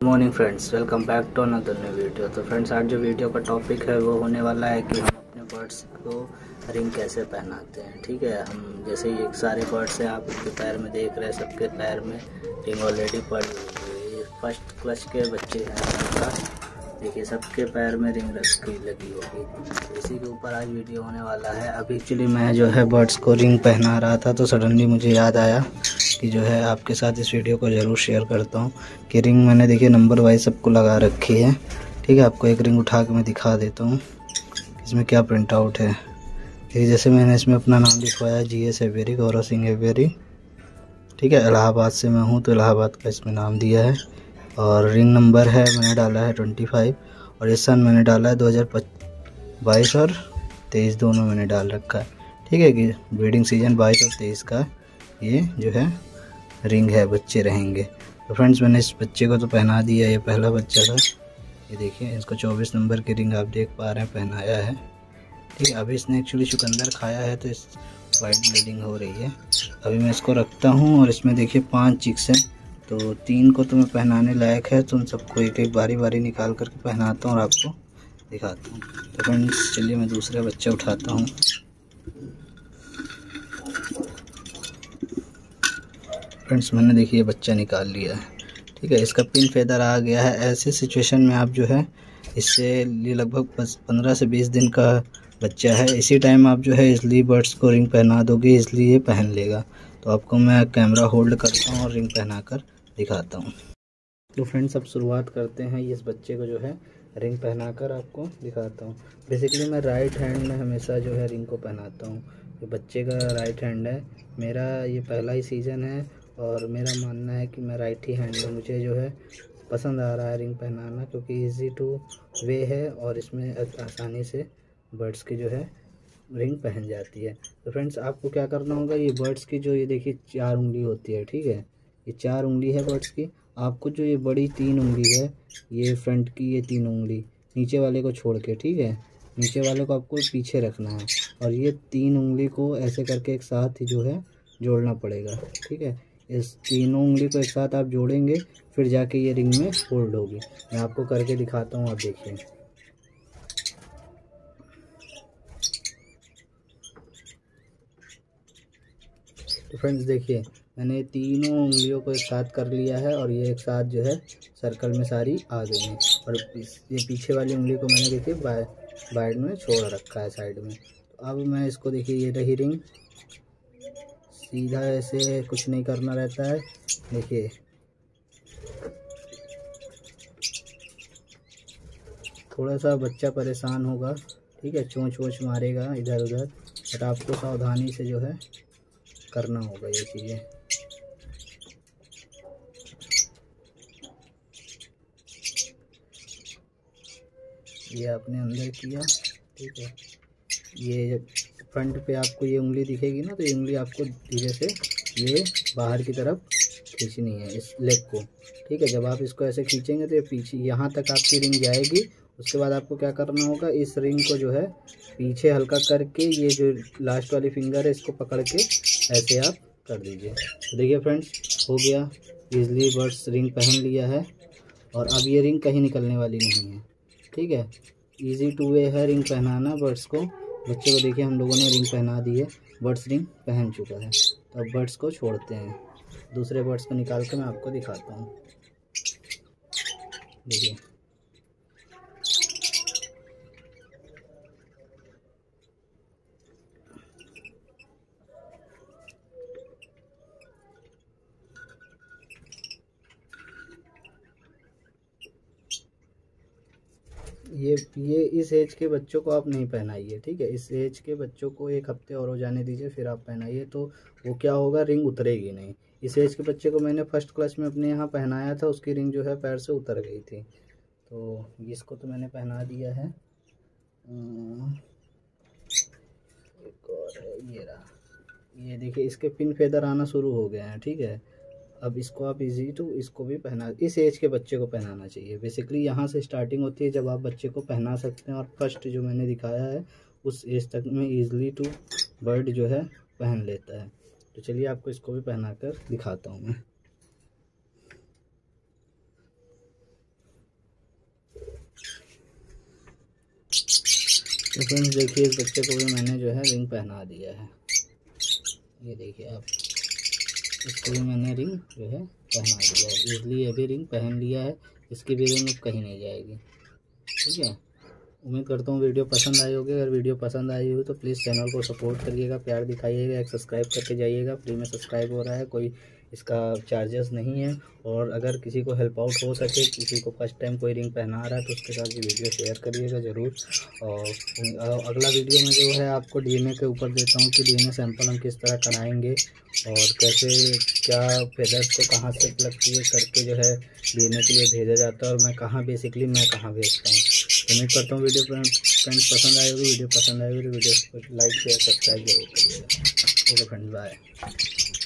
Morning friends, welcome back to another new video. तो friends, आज जो वीडियो का टॉपिक है वो होने वाला है कि हम अपने बर्ड्स को रिंग कैसे पहनाते हैं। ठीक है, हम जैसे ये सारे बर्ड्स हैं, आप उनके पैर में देख रहे हैं, सबके पैर में रिंग ऑलरेडी पड़ी हुई है। फर्स्ट क्लच के बच्चे हैं सबका, देखिए सबके पैर में रिंग लगी होगी। तो इसी के ऊपर आज वीडियो होने वाला है। अभी एक्चुअली मैं जो है बर्ड्स को रिंग पहना रहा था तो सडनली मुझे याद आया कि जो है आपके साथ इस वीडियो को ज़रूर शेयर करता हूँ कि रिंग मैंने देखिए नंबर वाइज सबको लगा रखी है। ठीक है, आपको एक रिंग उठा के मैं दिखा देता हूँ इसमें क्या प्रिंट आउट है। देखिए जैसे मैंने इसमें अपना नाम लिखवाया GS एवियरी, गौरव सिंह एवियरी। ठीक है, इलाहाबाद से मैं हूँ तो इलाहाबाद का इसमें नाम दिया है। और रिंग नंबर है मैंने डाला है 25 और ये सन मैंने डाला है 2022 और 23 दोनों मैंने डाल रखा है। ठीक है, कि ब्रीडिंग सीजन 22 और 23 का ये जो है रिंग है, बच्चे रहेंगे। तो फ्रेंड्स, मैंने इस बच्चे को तो पहना दिया, ये पहला बच्चा था। ये देखिए इसको 24 नंबर की रिंग आप देख पा रहे हैं पहनाया है। ठीक है, अभी इसने एक्चुअली चुकंदर खाया है तो इस वाइट ब्लीडिंग हो रही है। अभी मैं इसको रखता हूँ और इसमें देखिए 5 चिक्स हैं, तो 3 को तो मैं पहनाने लायक है, तो उन सबको एक एक बारी बारी निकाल करके पहनाता हूँ और आपको दिखाता हूँ। तो फ्रेंड्स चलिए मैं दूसरा बच्चा उठाता हूँ। फ्रेंड्स मैंने देखिए बच्चा निकाल लिया है। ठीक है, इसका पिन फेदर आ गया है। ऐसे सिचुएशन में आप जो है इससे ये लगभग 15 से 20 दिन का बच्चा है, इसी टाइम आप जो है इसलिए बर्ड्स को रिंग पहना दोगे, इसलिए ये पहन लेगा। तो आपको मैं कैमरा होल्ड करता हूँ और रिंग पहना कर दिखाता हूँ। तो फ्रेंड्स अब शुरुआत करते हैं। इस बच्चे को जो है रिंग पहनाकर आपको दिखाता हूँ। बेसिकली मैं राइट हैंड में हमेशा जो है रिंग को पहनाता हूँ। ये बच्चे का राइट हैंड है, मेरा ये पहला ही सीज़न है और मेरा मानना है कि मैं राइट ही हैंड में मुझे जो है पसंद आ रहा है रिंग पहनाना, क्योंकि ईजी टू वे है और इसमें आसानी से बर्ड्स की जो है रिंग पहन जाती है। तो फ्रेंड्स आपको क्या करना होगा, ये बर्ड्स की जो ये देखिए 4 उंगली होती है। ठीक है, ये 4 उंगली है बर्ड्स की। आपको जो ये बड़ी 3 उंगली है, ये फ्रंट की ये 3 उंगली नीचे वाले को छोड़ के, ठीक है, नीचे वाले को आपको पीछे रखना है और ये 3 उंगली को ऐसे करके एक साथ ही जो है जोड़ना पड़ेगा। ठीक है, इस तीनों उंगली को एक साथ आप जोड़ेंगे फिर जाके ये रिंग में होल्ड होगी। मैं आपको करके दिखाता हूँ, आप देखिए। तो फ्रेंड्स देखिए मैंने तीनों उंगलियों को एक साथ कर लिया है और ये एक साथ जो है सर्कल में सारी आ गई हैं। और ये पीछे वाली उंगली को मैंने देखिए बाइड में छोड़ रखा है साइड में। तो अब मैं इसको देखिए, ये रही रिंग, सीधा ऐसे कुछ नहीं करना रहता है। देखिए थोड़ा सा बच्चा परेशान होगा, ठीक है, चोंच वोंच मारेगा इधर उधर, बट आपको सावधानी से जो है करना होगा ये चीज़ें। ये आपने अंदर किया, ठीक है, ये फ्रंट पे आपको ये उंगली दिखेगी ना, तो ये उंगली आपको धीरे से ये बाहर की तरफ खींचनी है इस लेग को। ठीक है, जब आप इसको ऐसे खींचेंगे तो ये पीछे यहाँ तक आपकी रिंग जाएगी। उसके बाद आपको क्या करना होगा, इस रिंग को जो है पीछे हल्का करके ये जो लास्ट वाली फिंगर है इसको पकड़ के ऐसे आप कर दीजिए। तो देखिए फ्रेंड्स हो गया, ईजिली बर्ड्स रिंग पहन लिया है और अब ये रिंग कहीं निकलने वाली नहीं है। ठीक है, ईजी टू वे है रिंग पहनाना बर्ड्स को। बच्चे को देखिए हम लोगों ने रिंग पहना दी है, बर्ड्स रिंग पहन चुका है। तो अब बर्ड्स को छोड़ते हैं, दूसरे बर्ड्स को निकाल कर मैं आपको दिखाता हूँ। देखिए ये इस एज के बच्चों को आप नहीं पहनाइए। ठीक है, इस एज के बच्चों को 1 हफ्ते और हो जाने दीजिए फिर आप पहनाइए, तो वो क्या होगा, रिंग उतरेगी नहीं। इस एज के बच्चे को मैंने फर्स्ट क्लास में अपने यहाँ पहनाया था, उसकी रिंग जो है पैर से उतर गई थी। तो इसको तो मैंने पहना दिया है। एक और है, ये रहा, ये देखिए इसके पिन फेदर आना शुरू हो गए हैं। ठीक है, अब इसको आप इजी टू इसको भी पहना, इस एज के बच्चे को पहनाना चाहिए। बेसिकली यहाँ से स्टार्टिंग होती है जब आप बच्चे को पहना सकते हैं, और फर्स्ट जो मैंने दिखाया है उस एज तक में ईजिली टू बर्ड जो है पहन लेता है। तो चलिए आपको इसको भी पहना कर दिखाता हूँ मैं। तो फ्रेंड्स देखिए, इस बच्चे को भी मैंने जो है रिंग पहना दिया है। ये देखिए आप, इसको भी मैंने रिंग जो है पहना दिया है। इसलिए ये भी रिंग पहन लिया है, इसकी भी रिंग अब कहीं नहीं जाएगी। ठीक है, उम्मीद करता हूँ वीडियो पसंद आई होगी। अगर वीडियो पसंद आई हो तो प्लीज़ चैनल को सपोर्ट करिएगा, प्यार दिखाइएगा, एक सब्सक्राइब करके जाइएगा। फ्री में सब्सक्राइब हो रहा है, कोई इसका चार्जेस नहीं है। और अगर किसी को हेल्प आउट हो सके, किसी को फर्स्ट टाइम कोई रिंग पहना रहा है तो उसके साथ ये वीडियो शेयर करिएगा ज़रूर। और अगला वीडियो में जो है आपको डीएनए के ऊपर देता हूँ कि डीएनए सैंपल हम किस तरह कराएंगे और कैसे, क्या फेदर्स को कहाँ से प्लग किए करके जो है डीएनए के लिए भेजा जाता है, और मैं कहाँ भेजता हूँ। उम्मीद करता हूँ वीडियो फ्रेंड्स पसंद आएगी। वीडियो पसंद आएगी तो वीडियो को लाइक शेयर सब्सक्राइब जरूर करिएगा। Okay friends, bye.